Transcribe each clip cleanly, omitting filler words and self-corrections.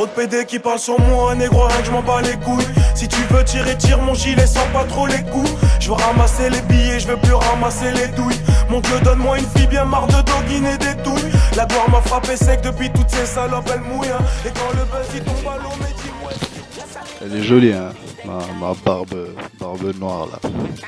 Trop de PD qui parlent sur moi, négro, rien que je m'en bats les couilles. Si tu veux tirer, tire mon gilet sans pas trop les coups. Je veux ramasser les billets, je veux plus ramasser les douilles. Mon Dieu, donne-moi une fille bien marre de doguiner des douilles. La gloire m'a frappé sec depuis toutes ces salopes, elle mouille hein. Et quand le buzz il tombe à l'eau, mais dis-moi. Elle est jolie hein, ma barbe noire là.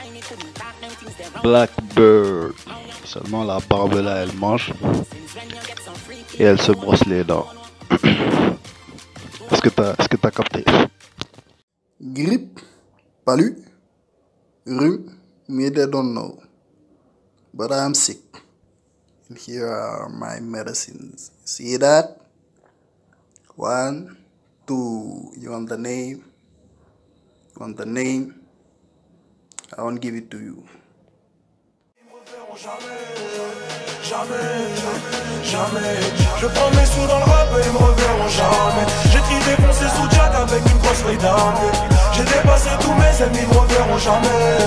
Blackbird. Seulement la barbe là elle mange. Et elle se brosse les dents. Est-ce que t'as capté? Grippe, palu, rhume, me they don't know. But I'm sick. And here are my medicines. See that? 1, 2. You want the name? You want the name? I won't give it to you. Jamais, je prends mes sous dans le rap et ils me reverront jamais. J'ai tri défoncé sous Jack avec une grosse feuille d'armée. J'ai dépassé tous mes ennemis, ils me reverront jamais.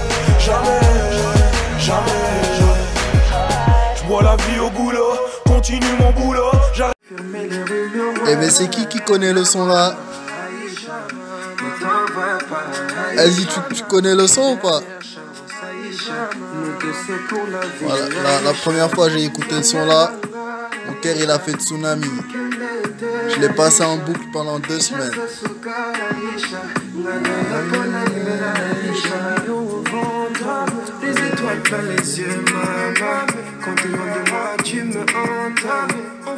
Jamais. Je bois la vie au goulot, continue mon boulot. Eh ben c'est qui connaît le son là? Vas-y, tu connais le son ou pas? Voilà, la première fois j'ai écouté le son là, mon cœur il a fait tsunami. Je l'ai passé en boucle pendant 2 semaines. Les étoiles plein les yeux, maman. Quand t'es loin de moi, tu me hantes.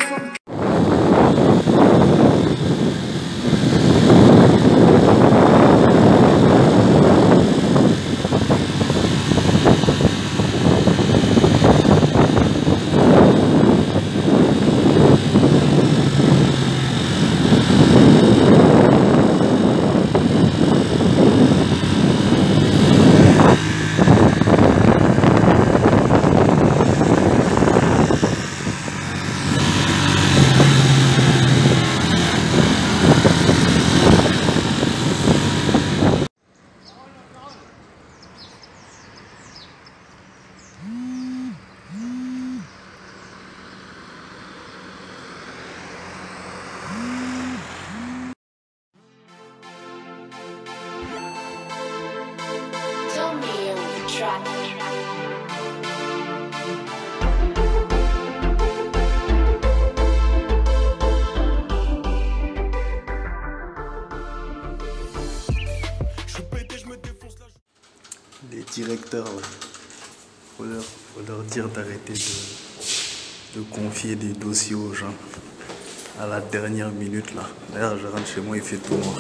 Les directeurs, faut leur dire d'arrêter de confier des dossiers aux gens à la dernière minute là. D'ailleurs, je rentre chez moi, il fait tout noir.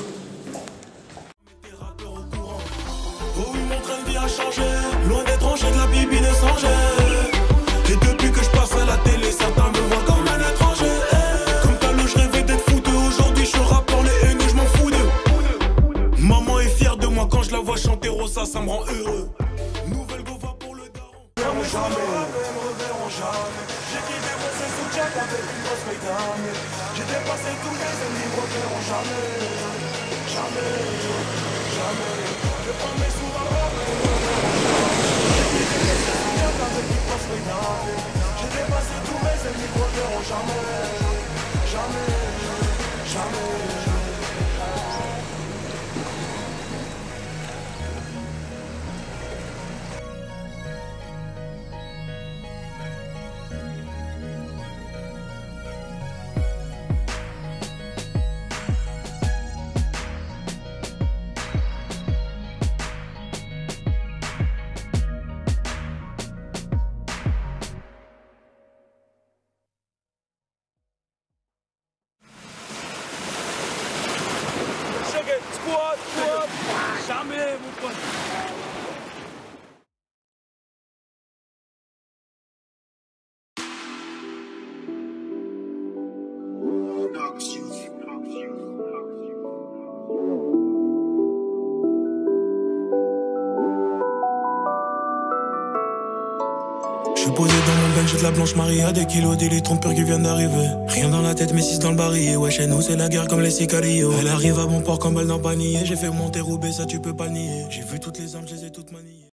Oh oui, mon train de vie a changé, loin d'être rangé de la bibi des sangers. Et depuis que je passe à la télé, certains me voient comme un étranger. Comme t'as le je rêvais d'être fouteux, aujourd'hui je suis rappeur, les haineux, je m'en fous d'eux. Maman est fière de moi quand je la vois chanter Rosa, ça me rend heureux. Nouvelle gova pour le daron. Jamais, me reverront jamais. J'ai quitté mon sous Jack avec une grosse feuille d'armée. J'ai dépassé tous mes ennemis, me reverront jamais. Je prends mes sous dans le rap et me reverront jamais. J'ai quitté mon sous Jack avec une grosse feuille d'armée. J'ai dépassé tous mes ennemis, me reverront jamais. Squat, jamais mon pote. Je suis posé dans mon bench, j'ai de la blanche Marie à des kilos, des litres pur qui viennent d'arriver. Rien dans la tête, mais 6 dans le barillet. Ouais, chez nous, c'est la guerre comme les sicarios. Elle arrive à bon port comme balle dans le panier. J'ai fait monter Roubaix, ça tu peux pas le nier. J'ai vu toutes les armes, je les ai toutes maniées.